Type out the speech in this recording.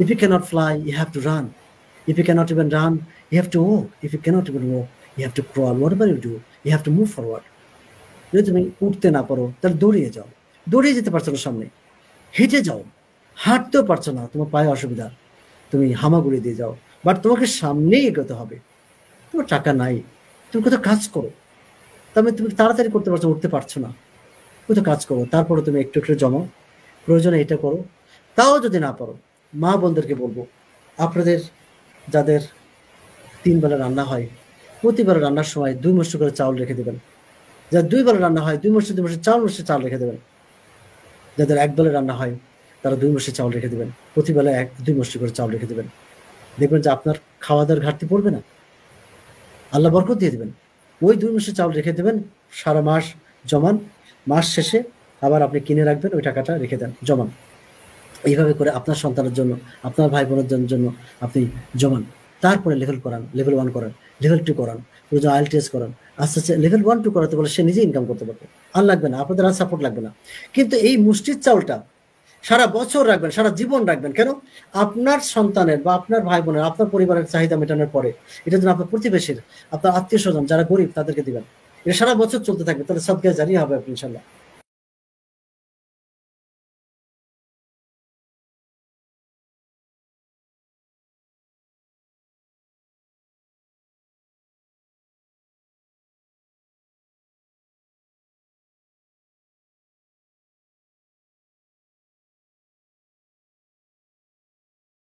If you cannot fly, you have to run. If you cannot even run, you have to walk. If you cannot even walk, you have to crawl. Whatever you do, you have to move forward. যদি তুমি উঠতে না পারো তাহলে দৌড়িয়ে যাও, দৌড়িয়ে যেতে পারছো না সামনে, হেঁটে যাও, হাঁটতেও পারছো না, তোমার পায়ে অসুবিধা, তুমি হামাগুড়ি দিয়ে যাও, বাট তোমাকে সামনেই এগোতে হবে। তোমার টাকা নাই, তুমি কোথাও কাজ করো, তবে তুমি তাড়াতাড়ি করতে পারছো, উঠতে পারছো না, কোথাও কাজ করো, তারপরে তুমি একটু একটু জমাও, প্রয়োজনে এটা করো। তাও যদি না পারো, মা বোনদেরকে বলবো, আপনাদের যাদের 3 বেলা রান্না হয়, প্রতিবার রান্নার সময় 2 মুষ্টি করে চাউল রেখে দেবেন। যাদের 2 বেলা রান্না হয় 2 মুষ্টি 2 মুষ্টি 4 মুষ্টি চাল রেখে দেবেন। যাদের 1 বেলা রান্না হয় তারা 2 মুষ্টি চাউল রেখে দেবেন, প্রতিবেলা 1-2 মুষ্টি করে চাউল রেখে দেবেন। দেখবেন যে আপনার খাওয়া দাওয়ার ঘাটতি পড়বে না, আল্লাহ বরকত দিয়ে দেবেন। ওই 2 মুষ্টি চাউল রেখে দেবেন, সারা মাস জমান, মাস শেষে আবার আপনি কিনে রাখবেন, ওই টাকাটা রেখে দেন, জমান। এইভাবে করে আপনার সন্তানের জন্য, আপনার ভাই বোনের জন্য আপনি জমান। তারপরে লেভেল করান, লেভেল 1 করান, লেভেল 2 করান, প্রয়োজন IELTS করান। আস্তে আস্তে লেভেল 1-2 করাতে বলে সে নিজে ইনকাম করতে পারবে, আর লাগবে না, আপনাদের আর সাপোর্ট লাগবে না। কিন্তু এই মুষ্টির চাউলটা সারা বছর রাখবেন, সারা জীবন রাখবেন। কেন? আপনার সন্তানের বা আপনার ভাই বোনের, আপনার পরিবারের চাহিদা মেটানোর পরে এটা যেন আপনার প্রতিবেশীর, আপনার আত্মীয় স্বজন যারা গরিব তাদেরকে দিবেন। এটা সারা বছর চলতে থাকবে, তাহলে সদকায়ে জারিয়া হবে ইনশাল্লাহ।